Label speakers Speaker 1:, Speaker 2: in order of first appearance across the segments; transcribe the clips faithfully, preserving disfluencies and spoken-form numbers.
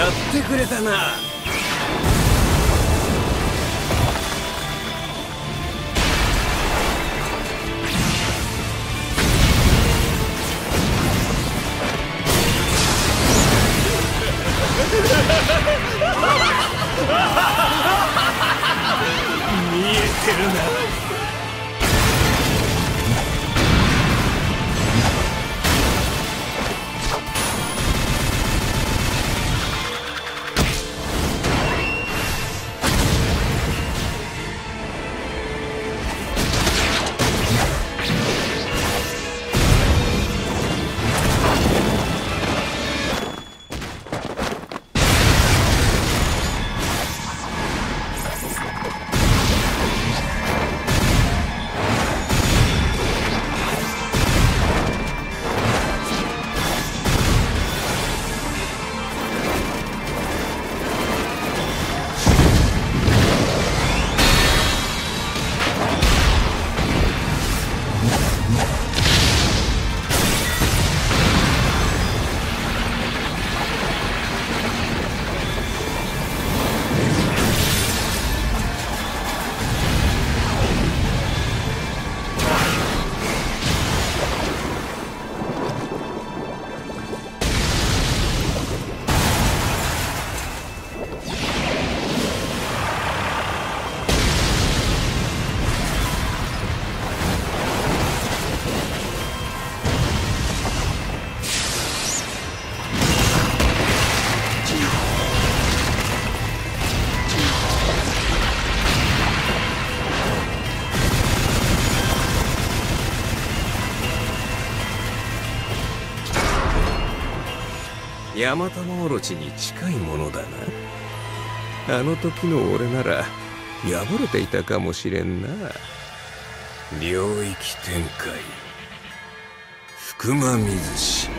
Speaker 1: やってくれたな。見えてるな。ヤマタノオロチに近いものだな。あの時の俺なら破れていたかもしれんな。領域展開福間水氏。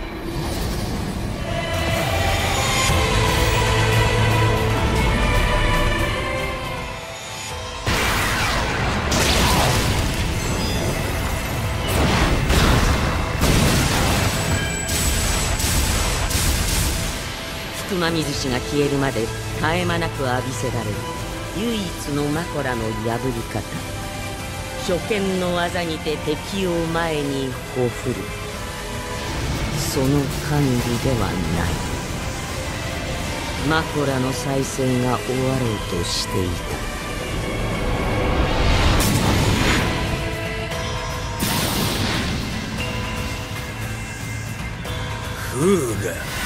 Speaker 2: 福間水氏が消えるまで絶え間なく浴びせられる唯一のマコラの破り方。初見の技にて敵を前にほふる。その管理ではない。マコラの再生が終わろうとしていた。
Speaker 1: フーガ